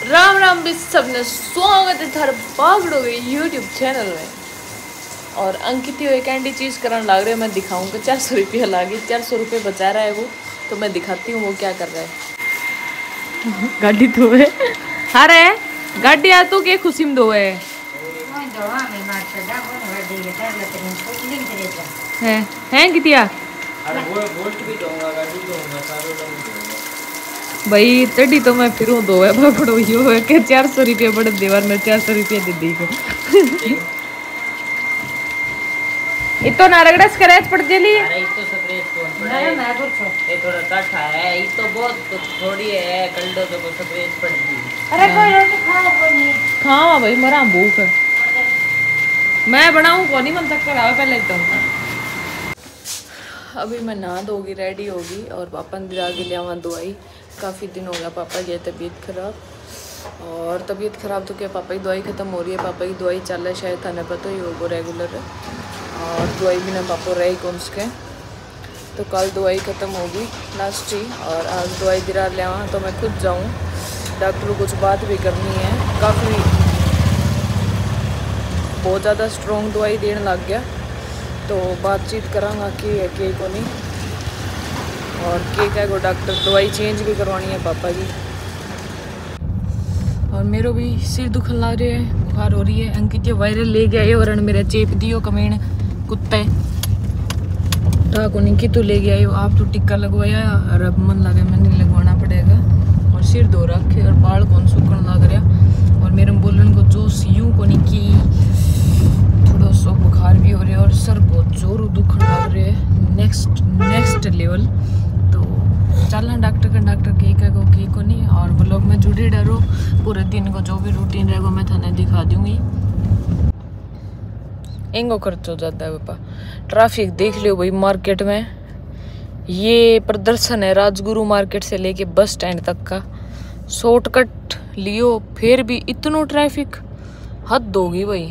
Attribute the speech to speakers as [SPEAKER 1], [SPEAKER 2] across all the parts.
[SPEAKER 1] राम राम भी सबने स्वागत है थारे बागड़ो के यूट्यूब चैनल में। और अंकित ये कैंडी चीज़ करने लग रहे हैं, मैं दिखाऊंगा। 400 रुपया लागी, 400 रुपये बचा रहा है वो, तो मैं दिखाती हूँ वो क्या कर रहा है। गाड़ी तो है, अरे गाड़ी आ तो के खुशी में दो है हैं कितिया भाई तड़ी तो मैं फिरूं दो है पकड़ो यो है के 400 रुपये बड़े दीवार में 400 रुपये दे दी को इतो ना रगड़ा स्क्रैच पड़ जेली।
[SPEAKER 2] अरे इतो स्क्रैच कौन पड़ा है? मैं पूछो ये थोड़ा काठा है, इतो बहुत थोड़ी है, कल्डो तो को स्क्रैच पड़ गई।
[SPEAKER 1] अरे कोई रोटी खाओ को नहीं खाओ भाई, मरा भूख है। मैं बनाऊं को नहीं मन तक कराओ पहले तो। अभी मैं नहा धोगी रेडी होगी और पापा ने दिला के लिया दवाई। काफ़ी दिन हो गया पापा की तबीयत ख़राब, और तबीयत ख़राब तो क्या पापा की दवाई ख़त्म हो रही है। पापा की दवाई चल रहा है, शायद थाने पता ही होगा रेगुलर है, और दवाई भी ना पापा रही कौन सके। तो कल दवाई ख़त्म होगी लास्ट ही, और आज दवाई दिला लिया तो मैं खुद जाऊँ। डॉक्टर को कुछ बात भी करनी है, काफ़ी बहुत ज़्यादा स्ट्रॉन्ग दवाई देने लग गया, तो बातचीत करांगा कि को नहीं, और के को डॉक्टर दवाई चेंज भी करवानी है पापा की। और मेरे भी सिर दुखन लग रहे है, बुखार हो रही है। अंकित वायरल ले गया और मेरा चेप दियो कमीण कुत्ते को नहीं कि तू ले गया हो आप, तो टिक्का लगवाया और अब मन लगा मैं नहीं लगवाना पड़ेगा। और सिर धो रखे और बाल कौन सूखन लग रहा, और मेरे बोलन को जो यूँ को नहीं की थोड़ा सा बुखार भी हो रहा है और सर बहुत जोर दुखन लग रहे है नेक्स्ट लेवल। तो चलना डॉक्टर के को नहीं, और ब्लॉग में जुड़े डरो। पूरे दिन को जो भी रूटीन रहेगा मैं थाने दिखा दूंगी। इंगो खर्च हो जाता है पापा। ट्रैफिक देख लियो भाई मार्केट में, ये प्रदर्शन है राजगुरु मार्केट से लेके बस स्टैंड तक का। शॉर्टकट लियो फिर भी इतना ट्रैफिक, हद होगी भाई।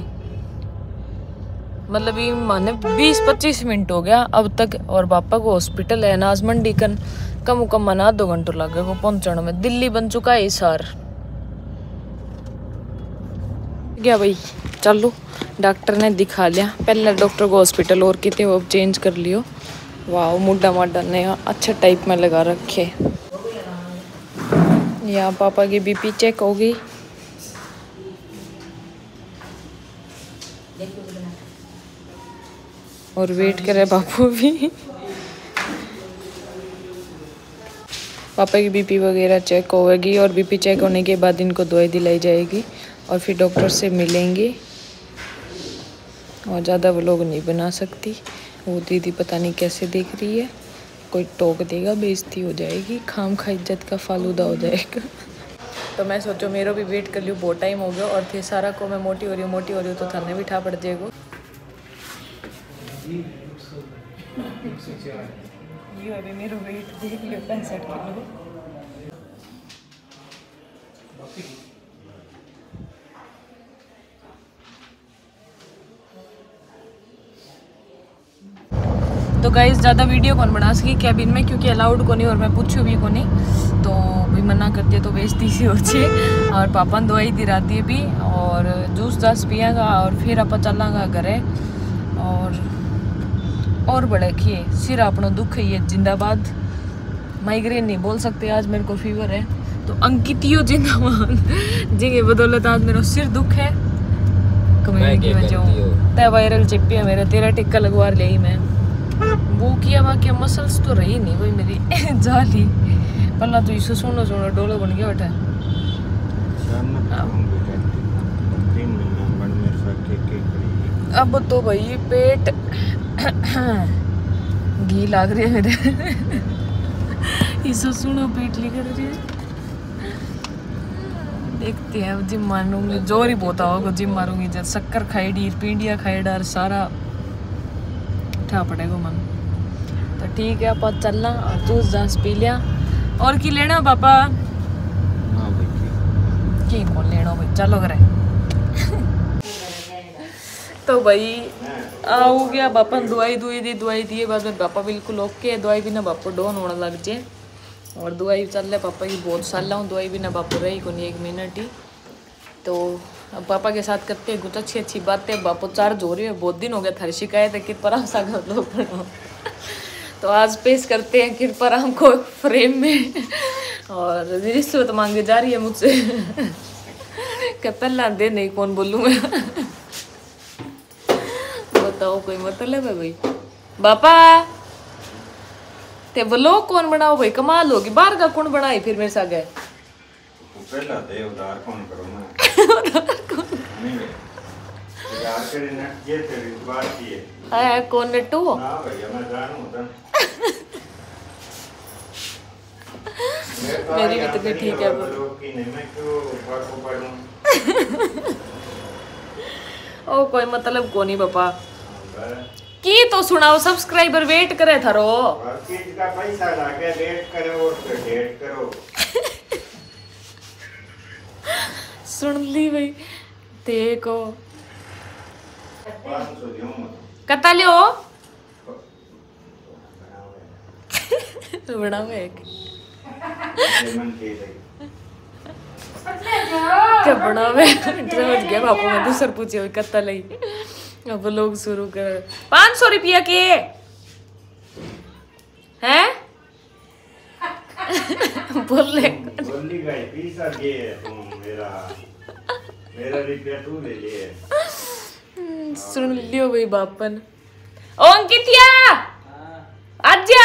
[SPEAKER 1] मतलब ये माने 20-25 मिनट हो गया अब तक, और पापा को हॉस्पिटल है अनाज मंडी कम मना 2 घंटे लगे को पहुंचने में। दिल्ली बन चुका है सार क्या भाई। चलो डॉक्टर ने दिखा लिया, पहले डॉक्टर को हॉस्पिटल और कितने वो चेंज कर लियो। वाह मुड्डा माडा ने अच्छा टाइप में लगा रखे। यहाँ पापा की बीपी चेक हो गई, और वेट करे बापू भी। पापा की बीपी वगैरह चेक होगी, और बीपी चेक होने के बाद इनको दवाई दिलाई जाएगी, और फिर डॉक्टर से मिलेंगे। और ज़्यादा व्लॉग नहीं बना सकती, वो दीदी पता नहीं कैसे देख रही है, कोई टोक देगा बेइज्जती हो जाएगी, खाम खा इज्जत का फालूदा हो जाएगा। तो मैं सोचो मेरा भी वेट कर लियो, बहुत टाइम हो गया। और फिर सारा को मैं मोटी हो रही हूँ तो थाने भी ठा पड़ जाएगा। ये अभी मेरा वेट देख लियो 65 किलो। तो गाइस ज़्यादा वीडियो कौन बना सकी कैबिन में, क्योंकि अलाउड को नहीं, और मैं पूछूँ भी को नहीं, तो भी मना कर दिया तो बेइज्जती सी हो जाए। और पापा ने दवाई दिलाती है भी, और जूस जास पियागा, और फिर आप चलांगा घरे। और बड़े किए सिर अपना दुख है ये जिंदाबाद। माइग्रेन नहीं बोल सकते, आज मेरे को फीवर है, तो अंकितियो जिंदाबाद। जिंगे बदौलत आज मेरा सिर दुख है कमेंट की वजह। तय वायरल चिप्पी है मेरा, तेरा टिक्का लगवा ले ही मैं। वो किया बाकी मसल्स तो रही नहीं कोई मेरी जाली। पल्ला तो इसे सुनो डोलो बन गया बैठा। अब तो भाई पेट घी लाग रही है मेरे। इसे सुनो पेट लिख रही है। देखते हैं अब जिम मारूंगी, जोर ही बहुत होगा जिम मारूंगी। जब शक्कर खाई डी पिंडिया खाई डार सारा उठा पड़ेगा मन। तो ठीक है आप चलना, और जूस जास पी लिया। और की लेना पापा? की कौन लेना भाई, चलो करे। तो भाई हो गया पापा ने दवाई दी बाद में पापा बिल्कुल ओके है। दवाई बिना पापा डोन होने लग जाए, और दवाई चल रहा पापा की बहुत साल हूँ दवाई बिना बापू रही को नहीं 1 मिनट ही। तो अब पापा के साथ करते हैं कुछ अच्छी अच्छी बातें। बापू चार्ज हो रही है, बहुत दिन हो गया थारी शिकायत है कृपाराम सागर लोग तो आज पेश करते हैं कृपाराम को फ्रेम में। और रिश्वत मांगे जा रही है मुझसे क्या पहला दे नहीं कौन बोलूँ मैं बताओ कोई मतलब है भाई। बापा ते ब्लॉग कौन बनाओ भाई, कमाल होगी। बाहर का कौन बनाई फिर मेरे साथ गए
[SPEAKER 3] पहला दे उधार कौन करो मैं नहीं उधार करे न ये तेरी बात की
[SPEAKER 1] है कौन नेटू
[SPEAKER 3] ना भैया मैं जानूं था
[SPEAKER 1] मेरी भी तबीयत ठीक है
[SPEAKER 3] लोग की नहीं मैं क्यों पढ़ूं
[SPEAKER 1] ओ कोई मतलब को नहीं पापा की तो सुनाओ सब्सक्राइबर वेट करे थारो
[SPEAKER 3] चीज का पैसा लाके वेट करो और फिर डेट करो
[SPEAKER 1] सुन ली भाई देखो
[SPEAKER 3] 500 दूं
[SPEAKER 1] कता लियो तो बनाओ एक
[SPEAKER 3] मन के
[SPEAKER 1] क्या बनावे समझ गया बापू मैं दूसर पूछे हुई कत्ता लई। अब लोग शुरू कर 500 रुपया के हैं बोले
[SPEAKER 3] बोली गई पैसा दे तुम मेरा रुपया तू ले ले
[SPEAKER 1] सुन लियो भाई बापन। ओ अंकितिया आजा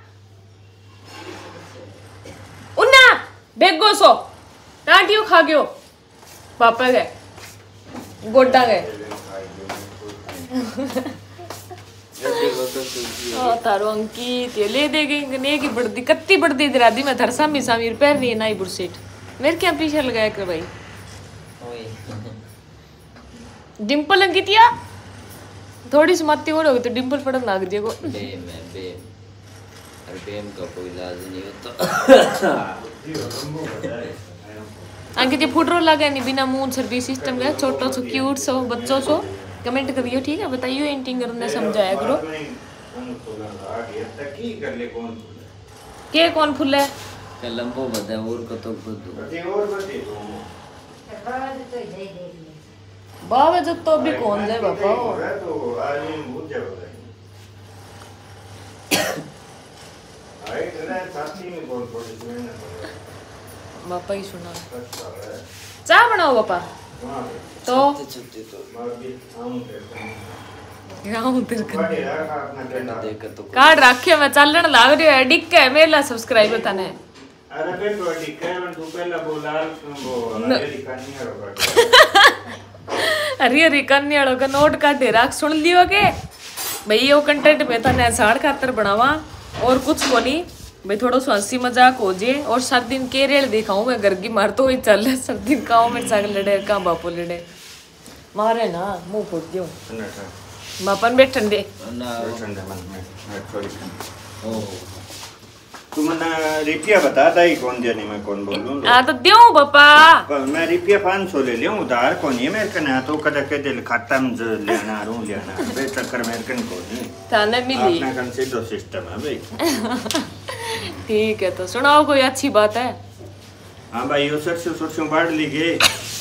[SPEAKER 1] उन्ना बेगो सो टाटियो खा गयो पापा गए गोड्डा गए तारो अंकित ये ले दे गई ने की बड़दी कत्ती बड़दी दरादी में थरसा मी सामीर पैर नहीं नाई बुरसेट मेरे क्या पीछे लगाया कर भाई डिंपल अंकितिया थोड़ी सी मत्ती हो रही तो डिंपल पड़न लग जाएगो
[SPEAKER 2] बेम का कोई इलाज नहीं होता
[SPEAKER 1] अंकित ये फुटरो लगा नहीं बिना मुंह सर्विस सिस्टम का छोटो सो क्यूट सो बच्चों सो कमेंट करियो ठीक है बताइयो एंटिंग करने समझाया करो के कौन फुल है
[SPEAKER 2] लंबो बता और को तो
[SPEAKER 1] बाबा जब तो अभी कौन जाए बापा बापा ही सुना चाय बनाओ पापा तो कार्ड रखे मैं चलन लाग रही है डिक है मेला सब्सक्राइबर तने
[SPEAKER 3] अरे बेटो डिक है तू पहला बोला वो
[SPEAKER 1] हरी कन्याड़ो का नोट काटे राख सुन लियो के भाई यो कंटेंट में तने साड़ खातर बनावा और कुछ को नहीं भाई थोड़ा सा हंसी मजाक हो जे और 7 दिन केरल दिखाऊं मैं घर की मार तो ही चल रहा 7 दिन काओ में साग लड़े कहाँ बापू लड़े मारे ना मुंह फूट दियो मापन बैठ ठंडे
[SPEAKER 3] तू मना रुपया बताता ही कौन देने मैं कौन बोल लूं
[SPEAKER 1] हाँ तो दियो पापा
[SPEAKER 3] मैं रुपया 500 ले लियो उधार कौन है मेरे कने तो कदा के दिल खाता में लेना रू लेना बे चक्कर मेरे कने को नहीं
[SPEAKER 1] थाने मिली
[SPEAKER 3] अपना कन से दो सिस्टम है भाई
[SPEAKER 1] ठीक है तो सुनाओ कोई अच्छी बात है।
[SPEAKER 3] हाँ भाई यो सरसों बाढ़ ली गए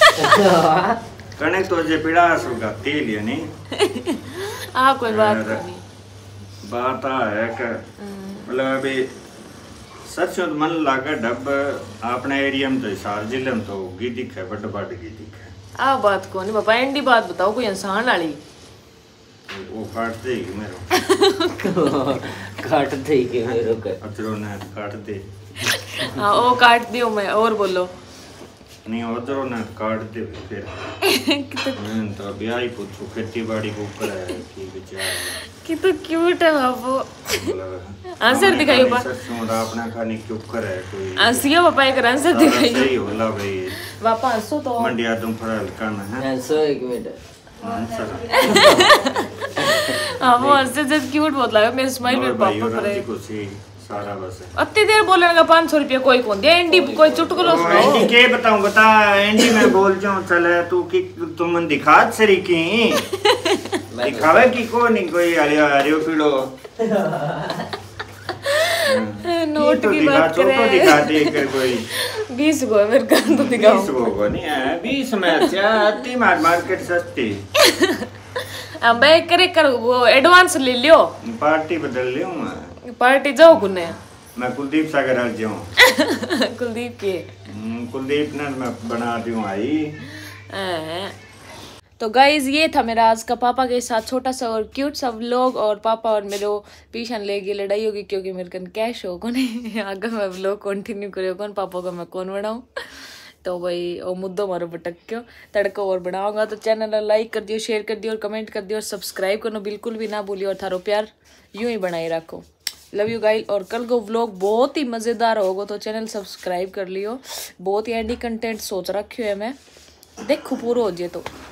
[SPEAKER 3] कने तो जे पिड़ा सुगा तेल है नहीं
[SPEAKER 1] हाँ कोई बात नहीं
[SPEAKER 3] बात है कि मतलब अभी सरसों मन लागा डब अपने एरिया में तो सार जिले में तो गी दिखे बड़ बड़ गी दिखे
[SPEAKER 1] आ बात को नहीं पापा एंडी बात बताओ कोई इंसान वाली
[SPEAKER 3] वो काट देगी मेरे
[SPEAKER 2] काट देगी मेरे को
[SPEAKER 3] अचरो ने काट दे
[SPEAKER 1] हाँ वो काट दियो मैं और बोलो
[SPEAKER 3] नहीं अचरो ने काट दे फिर मैं तो ब्याह ही पूछूं खेती बाड़ी के ऊपर है कि बेचारा
[SPEAKER 1] कि तो क्यूट है बाबू आंसर दिखाइयो पा
[SPEAKER 3] सरसों अपना खाने के ऊपर है कोई
[SPEAKER 1] हंसियो पापा एक आंसर दिखाइयो
[SPEAKER 3] सही होला भाई
[SPEAKER 1] पापा हंसो तो
[SPEAKER 3] मंडिया तुम फरल करना है
[SPEAKER 2] 1 मिनट
[SPEAKER 1] हाँ वो हंसते जब क्यूट बहुत लगा मेरे स्माइल में पापा पर है
[SPEAKER 3] सारा बस
[SPEAKER 1] अत्ते देर बोलने का 500 रुपया कोई कौन दे एंडी कोई चुटकुलो सुनाओ
[SPEAKER 3] एंडी के बताऊं बता एंडी मैं बोल जाऊं चले तू कि तुम दिखा सरी की दिखावे की को नहीं कोई हरियो हरियो पीड़ो
[SPEAKER 1] नोट
[SPEAKER 3] तो
[SPEAKER 1] की
[SPEAKER 3] दिखा
[SPEAKER 1] बात
[SPEAKER 3] छोटो
[SPEAKER 1] करें।
[SPEAKER 3] दिखाती है कोई
[SPEAKER 1] 20 को है मेरे का तो
[SPEAKER 3] 20
[SPEAKER 1] दिखाऊं।
[SPEAKER 3] को नहीं है 20 में अच्छा आती मार्केट सस्ती
[SPEAKER 1] अब मैं करे कर वो एडवांस ले लियो।
[SPEAKER 3] पार्टी बदल लियो मैं
[SPEAKER 1] पार्टी जाओ कुने
[SPEAKER 3] मैं कुलदीप सागर आ जाऊं
[SPEAKER 1] कुलदीप के
[SPEAKER 3] कुलदीप ने मैं बना दूं आई।
[SPEAKER 1] तो गाइज ये था मेरा आज का पापा के साथ छोटा सा और क्यूट सा व्लॉग। और पापा और मेरे पीछे लेगी लड़ाई होगी क्योंकि मेरे कन कैश हो को नहीं आगे मैं व्लॉग कंटिन्यू करियो कौन पापा का मैं कौन बनाऊं। तो भाई वो मुद्दों मारो भटक क्यों तड़को और बनाऊंगा। तो चैनल लाइक कर दियो, शेयर कर दियो और कमेंट कर दियो और सब्सक्राइब करना बिल्कुल भी ना भूलियो। और थारो प्यार यूं ही बनाए रखो। Love you guys. और कल को व्लॉग बहुत ही मज़ेदार होगा तो चैनल सब्सक्राइब कर लियो। बहुत ही एंडी कंटेंट सोच रखियो है मैं, देखो पूरा हो जाए तो।